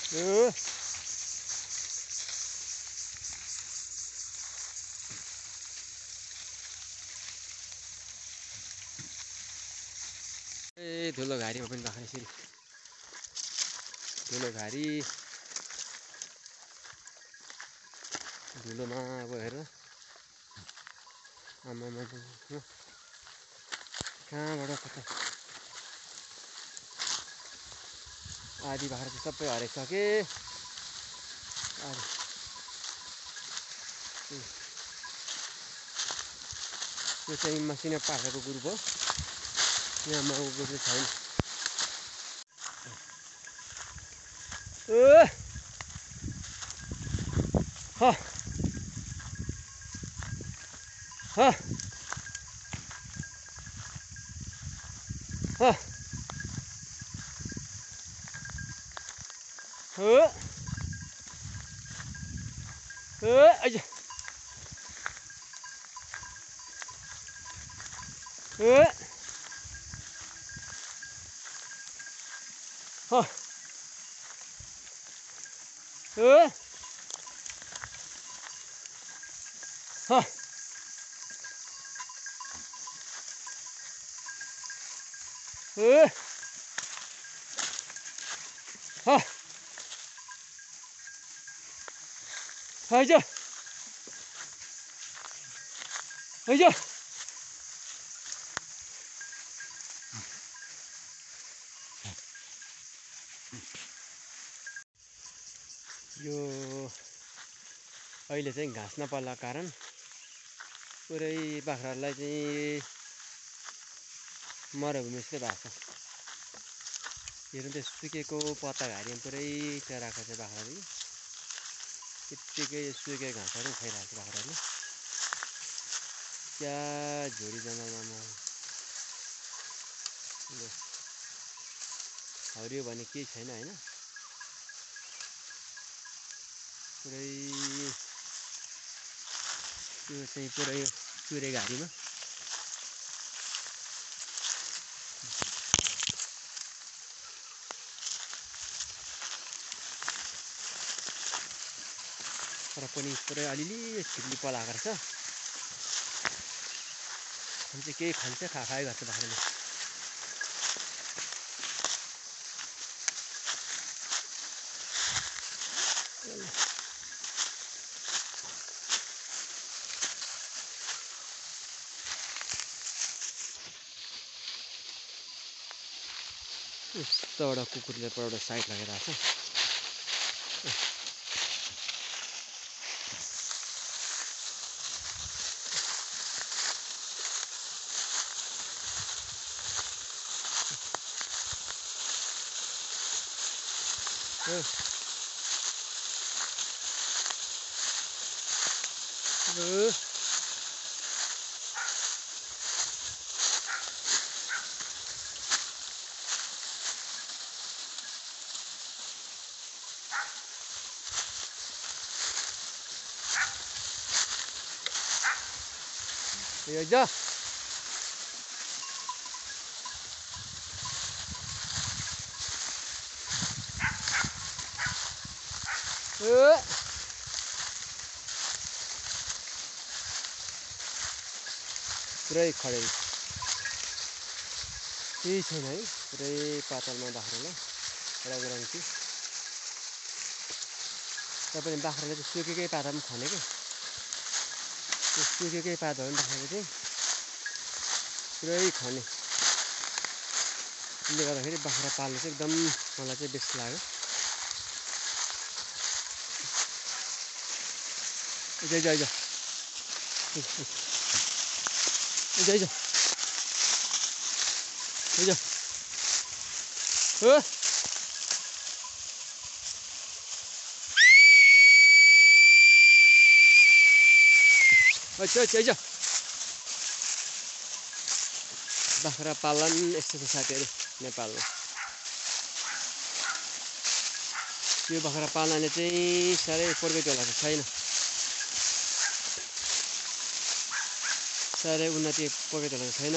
ए धुलो घारीमा पनि बाख्रा यसरी धुलो घारी धुलोमा अब हेर आमामा कहाँबाट कता आधी बाख्रा चाहिँ सबै हराइसके यो चाहिँ मसिनो पाखाको ग्रुप हो यहाँ माउको चाहिँ छैन ह ह ह अझ यो अहिले चाहिँ घाँस नपाल्दा कारण पुरै बाख्रालाई चाहिँ मरुभूमि जस्तै भएको छ हेर्नु त्यो सुकेको पत्ता घारीमा पुरै चराएको छ बाख्राले त्यत्तिकै सुकेको घाँसहरू खाइरहेको छ बाख्राले क्या झोडी जङ्गलमा हरियो भने केही छैन हैन पुरै यो चाहिँ पुरै चुरे घारीमा तर पनि पुरै अलिअलि छिप्ली पलाएको रहेछ अनि चाहिँ केही खान्छ खाइ गर्छ बाख्राले यस्तोबाट कुकुरले एउटा साइड लगाइरहेको छ यो जा पुरै खडेल केही छैन है पुरै पातलमा बाख्रालाई रङरङ्की तपाईले बाख्राले चाहिँ सुकेकै पाता पनि खाने के त्यो सुकेकै पातहरू पनि बाख्राले चाहिँ पुरै खाने त्यसले गर्दाखेरि बाख्रा पाल्नु चाहिँ एकदम मलाई चाहिँ बेस्ट लाग्यो जय जय जय जय जय जय अच्छा अच्छा बाख्रा पालन यस्तो छ साथीहरू नेपालमा यो बाख्रा पाल्नाले चाहिँ साह्रै प्रगति होला छैन साह्रै उन्नति प्रगति होला छैन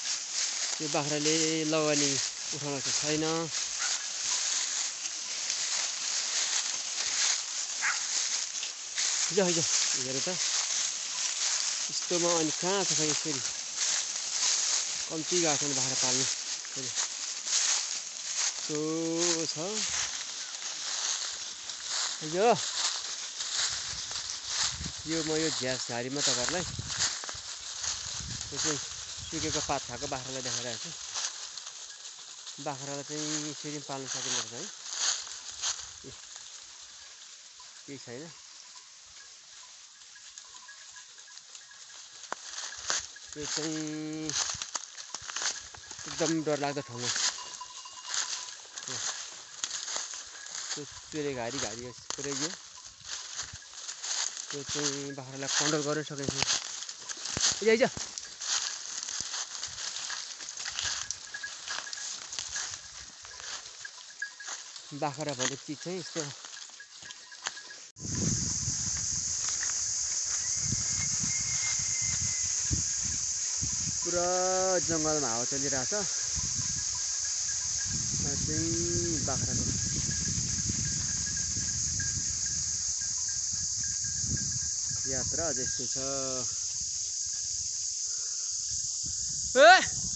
यो बाख्राले लगानी उठाउन चाहिँ छैन हिजो हिजो हेर त यस्तोमा अनि कहाँ छ यसरी कम्ती गएको छ बाख्रा पाल्नु यस्तो छ हिजो यो झ्यास झारीमा तपाईँहरूलाई यो चाहिँ सुकेको पात खाएको बाख्रालाई देखाइरहेको छु बाख्रालाई चाहिँ यसरी पाल्न सकिँदो रहेछ है केही छैन यो चाहिँ एकदम डरलाग्दो ठाउँ हो त्यसले घारी पुऱ्याइयो त्यो चाहिँ बाख्रालाई कन्ट्रोल गर्न सकेको छैन हिजो बाख्रा भन्ने चिज चाहिँ यस्तो पुरा जङ्गलमा हावा चलिरहेछ चाहिँ बाख्राको यात्रा जस्तो छ